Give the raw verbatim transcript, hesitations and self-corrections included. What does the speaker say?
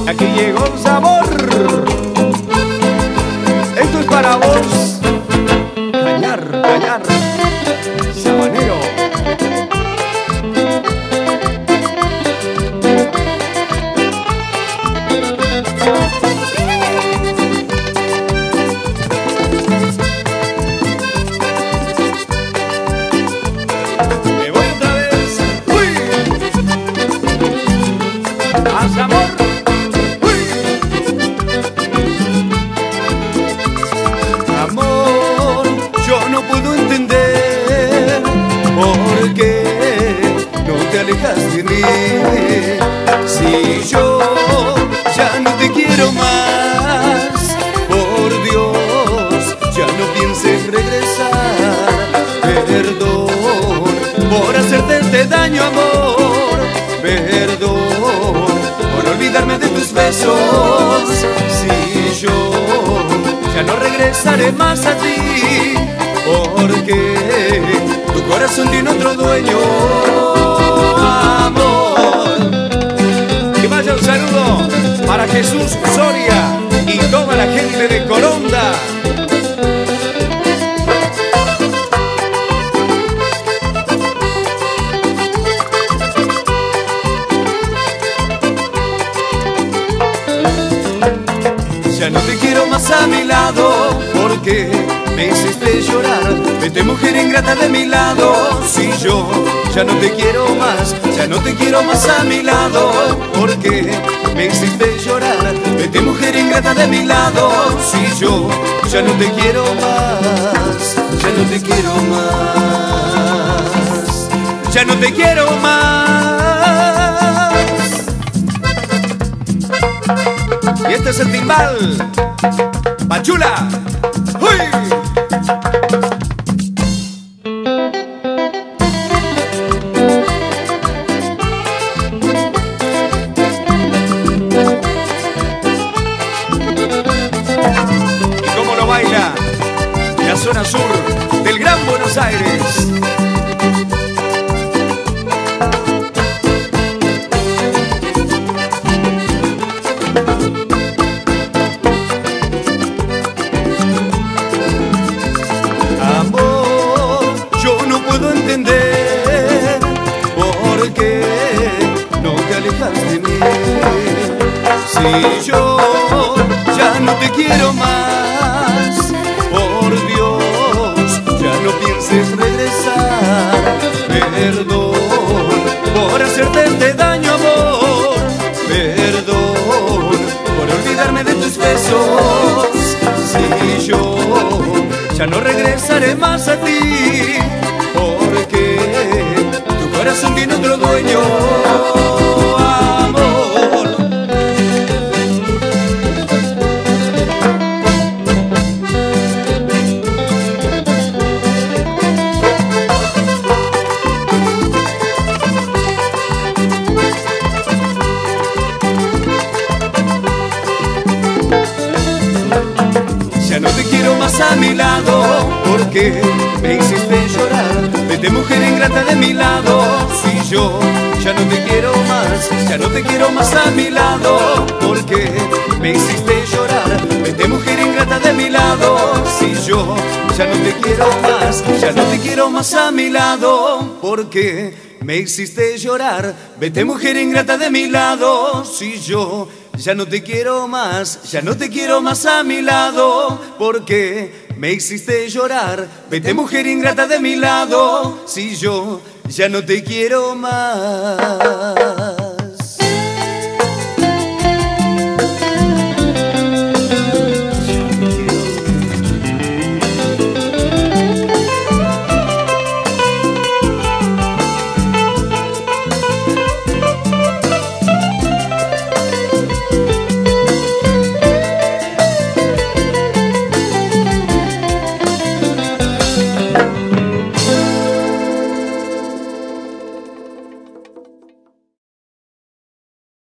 Aquí llegó el sabor. Esto es para vos. Cañar, cañar, sabanero. Me voy otra vez. ¡Uy! ¡Haz amor! Amor, yo no puedo entender por qué no te alejas de mí. Si yo ya no te quiero más, por Dios, ya no pienses regresar. Perdón por hacerte este daño, amor. Perdón por olvidarme de tus besos. Si yo ya no regresaré más a ti, porque tu corazón tiene otro dueño, amor. Que vaya un saludo para Jesús Soria y toda la gente de Coronda. Ya no te quiero más a mi lado, porque me hiciste llorar. Vete, mujer ingrata, de mi lado. Si yo ya no te quiero más, ya no te quiero más a mi lado, porque me hiciste llorar. Vete, mujer ingrata, de mi lado. Si yo ya no te quiero más, ya no te quiero más, ya no te quiero más. Y este es el timbal, Pachula. ¡Uy! ¿Y cómo lo baila la zona sur del Gran Buenos Aires? Entender por qué no te alejas de mí. Si yo ya no te quiero más, por Dios, ya no pienses regresar. Perdón por hacerte este daño, amor. Perdón por olvidarme de tus besos. Si yo ya no regresaré más a ti, porque tu corazón tiene otro dueño, amor. Ya no te quiero más a mi lado, porque me hiciste llorar. Vete, mujer ingrata, de mi lado. Si yo ya no te quiero más, ya no te quiero más a mi lado, porque me hiciste llorar. Vete, mujer ingrata, de mi lado. Si yo ya no te quiero más, ya no te quiero más a mi lado, porque me hiciste llorar. Vete, mujer ingrata, de mi lado. Si yo ya no te quiero más, ya no te quiero más a mi lado, porque me hiciste llorar. Vete, mujer ingrata, de mi lado. Si yo ya no te quiero más.